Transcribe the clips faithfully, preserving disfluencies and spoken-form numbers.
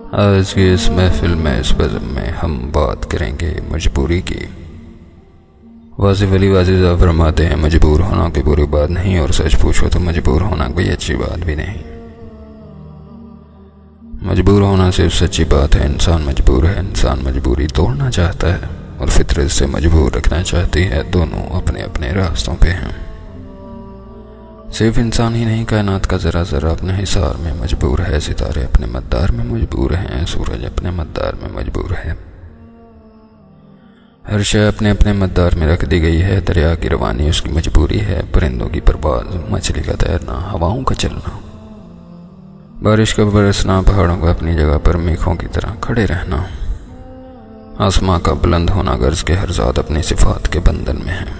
आज की इस महफिल में इस बज़म में हम बात करेंगे मजबूरी की। वासिफ अली वाजिद फरमाते हैं, मजबूर होना कोई बुरी बात नहीं, और सच पूछो तो मजबूर होना कोई अच्छी बात भी नहीं। मजबूर होना सिर्फ सच्ची बात है। इंसान मजबूर है, इंसान मजबूरी तोड़ना चाहता है और फितरत से मजबूर रखना चाहती है। दोनों अपने अपने रास्तों पे हैं। सिर्फ इंसान ही नहीं, कायनात का ज़रा ज़रा अपने हिसार में मजबूर है। सितारे अपने मद्दार में मजबूर हैं, सूरज अपने मद्दार में मजबूर है। हर शय अपने अपने मद्दार में रख दी गई है। दरिया की रवानी उसकी मजबूरी है, परिंदों की परवाज़, मछली का तैरना, हवाओं का चलना, बारिश का बरसना, पहाड़ों का अपनी जगह पर मेघों की तरह खड़े रहना, आसमां का बुलंद होना, गर्ज के हर ज़ात अपनी सिफात के बंधन में है।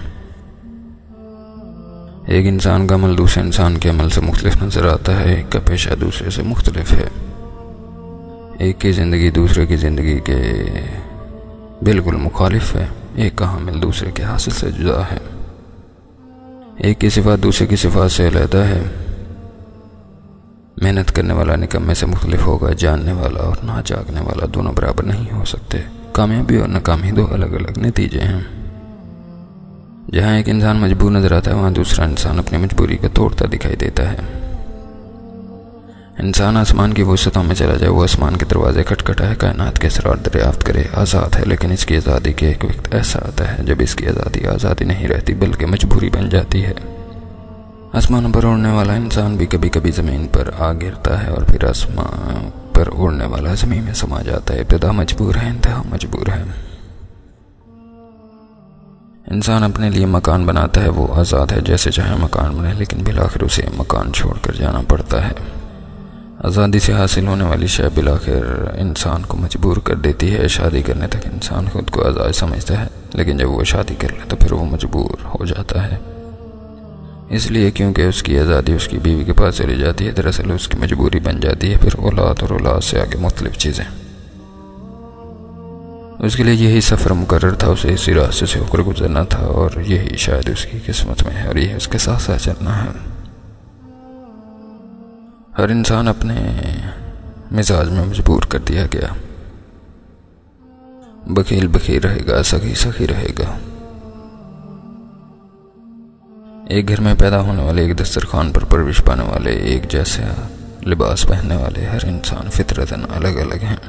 एक इंसान का अमल दूसरे इंसान के अमल से मुख्तलिफ नजर आता है। एक का पेशा दूसरे से मुख्तलिफ है। एक की ज़िंदगी दूसरे की ज़िंदगी के बिल्कुल मुखालिफ है। एक का हामिल दूसरे के हासिल से जुदा है। एक की सिफात दूसरे की सिफात से अलहदा है। मेहनत करने वाला निकम्मे से मुख्तलिफ होगा। जानने वाला और ना जागने वाला दोनों बराबर नहीं हो सकते। कामयाबी और नाकामी दो अलग अलग नतीजे हैं। जहाँ एक इंसान मजबूर नजर आता है, वहाँ दूसरा इंसान अपनी मजबूरी को तोड़ता दिखाई देता है। इंसान आसमान की वसअतों में चला जाए, वो आसमान के दरवाजे खटखटाए, कायनात के असरार दरियाफ्त करे। आज़ाद है, लेकिन इसकी आज़ादी के एक वक्त ऐसा आता है जब इसकी आज़ादी आज़ादी नहीं रहती बल्कि मजबूरी बन जाती है। आसमान पर उड़ने वाला इंसान भी कभी कभी ज़मीन पर आ गिरता है और फिर आसमान पर उड़ने वाला ज़मीन में समा जाता है। इब्तिदा मजबूर है, इंतहा मजबूर है। इंसान अपने लिए मकान बनाता है, वो आज़ाद है, जैसे चाहे मकान बने, लेकिन बिलाखिर उसे मकान छोड़कर जाना पड़ता है। आज़ादी से हासिल होने वाली शय बिलाखिर इंसान को मजबूर कर देती है। शादी करने तक इंसान खुद को आज़ाद समझता है, लेकिन जब वो शादी कर ले तो फिर वो मजबूर हो जाता है। इसलिए क्योंकि उसकी आज़ादी उसकी बीवी के पास चली जाती है, दरअसल उसकी मजबूरी बन जाती है। फिर औलाद और औलाद से आगे मुख्तलिफ चीज़ें। उसके लिए यही सफ़र मुकर्रर था, उसे इसी रास्ते से होकर गुजरना था और यही शायद उसकी किस्मत में है और यही उसके साथ साथ चलना है। हर इंसान अपने मिजाज में मजबूर कर दिया गया। बखील बखील रहेगा, सखी सखी रहेगा। एक घर में पैदा होने वाले, एक दस्तरखान पर परवरिश पाने वाले, एक जैसे लिबास पहनने वाले हर इंसान फितरतन अलग अलग हैं।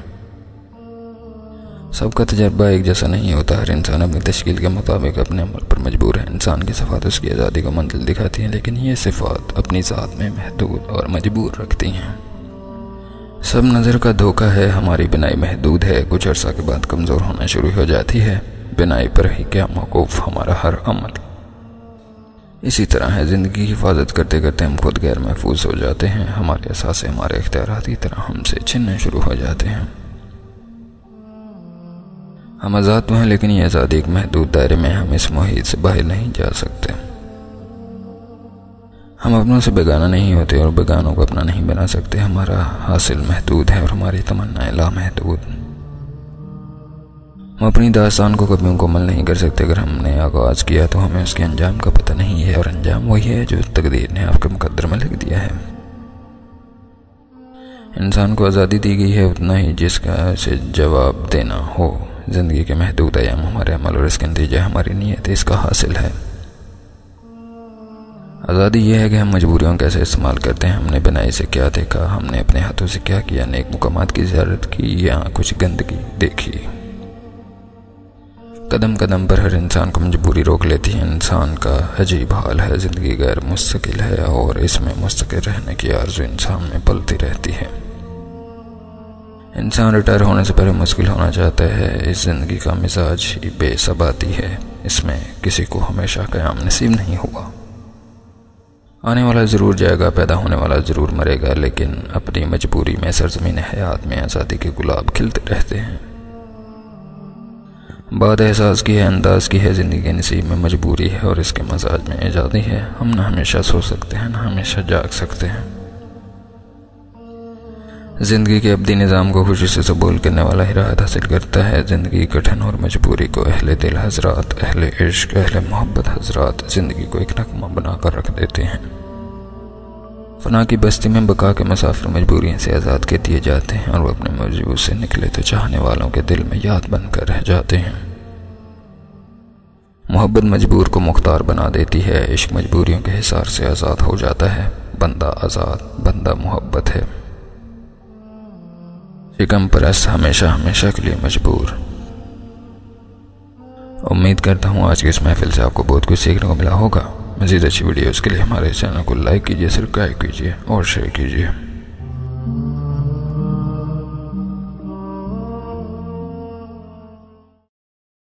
सबका तजर्बा एक जैसा नहीं होता। हर इंसान अपनी तश्कील के मुताबिक अपने अमल पर मजबूर है। इंसान की सिफात उसकी आज़ादी को मंजिल दिखाती हैं, लेकिन ये सिफात अपनी ज़ात में महदूद और मजबूर रखती हैं। सब नज़र का धोखा है, हमारी बिनाई महदूद है। कुछ अर्सा के बाद कमज़ोर होना शुरू हो जाती है। बिनाई पर ही क्या मौकूफ़ हमारा हर अमल। इसी तरह है, ज़िंदगी की हिफाजत करते करते हम खुद गैर महफूज हो जाते हैं। हमारे एहसास, हमारे इख्तियारात की तरह हमसे छिनने शुरू हो जाते हैं। हम आज़ाद तो हैं, लेकिन ये आज़ादी एक महदूद दायरे में। हम इस मुहीत से बाहर नहीं जा सकते। हम अपनों से बेगाना नहीं होते और बेगानों को अपना नहीं बना सकते। हमारा हासिल महदूद है और हमारी तमन्नाएं लामहदूद। हम अपनी दास्तान को कभी मुकम्मल नहीं कर सकते। अगर हमने आगाज़ किया तो हमें उसके अंजाम का पता नहीं है, और अंजाम वही है जो तकदीर ने आपके मुकद्दर में लिख दिया है। इंसान को आज़ादी दी गई है उतना ही जिसका उसे जवाब देना हो। ज़िंदगी के महदूद अयाम हमारे अमल और इसके नतीजे हमारी नीयत इसका हासिल है। आज़ादी यह है कि हम मजबूरियों कैसे इस्तेमाल करते हैं। हमने बिनाई से क्या देखा, हमने अपने हाथों से क्या किया, नेक मुकामात की ज़ियारत की या कुछ गंदगी देखी। कदम कदम पर हर इंसान को मजबूरी रोक लेती है। इंसान का अजीब हाल है, ज़िंदगी गैर मुस्तकिल है और इसमें मुस्तकिल रहने की आरज़ू इंसान में पलती रहती है। इंसान रिटायर होने से पहले मुश्किल होना चाहता है। इस ज़िंदगी का मिजाज ही बेसबाती है। इसमें किसी को हमेशा क़याम नसीब नहीं हुआ। आने वाला ज़रूर जाएगा, पैदा होने वाला ज़रूर मरेगा, लेकिन अपनी मजबूरी में सरज़मीन हयात में आज़ादी के गुलाब खिलते रहते हैं। बात एहसास की है, अंदाज की है। ज़िंदगी के नसीब में मजबूरी है और इसके मजाज में आज़ादी है। हम ना हमेशा सो सकते हैं, ना हमेशा जाग सकते हैं। ज़िंदगी के अब्दी निज़ाम को खुशी से कबूल करने वाला ही राहत हासिल करता है। ज़िंदगी कठिन और मजबूरी को अहले दिल हजरात, अहले इश्क, अहले मोहब्बत हजरात ज़िंदगी को एक नगमा बना कर रख देते हैं। फना की बस्ती में बका के मुसाफिर मजबूरियों से आज़ाद कर दिए जाते हैं और वो अपने मजबूर से निकले तो चाहने वालों के दिल में याद बनकर रह जाते हैं। मोहब्बत मजबूर को मुख्तार बना देती है, इश्क मजबूरियों के हिसार से आज़ाद हो जाता है। बंदा आज़ाद, बंदा मोहब्बत है। शिकम परस्त हमेशा हमेशा के लिए मजबूर। उम्मीद करता हूँ आज की इस महफिल से आपको बहुत कुछ सीखने को मिला होगा। मज़ीद अच्छी वीडियोज़ के लिए हमारे चैनल को लाइक कीजिए, सब्सक्राइब कीजिए और शेयर कीजिए।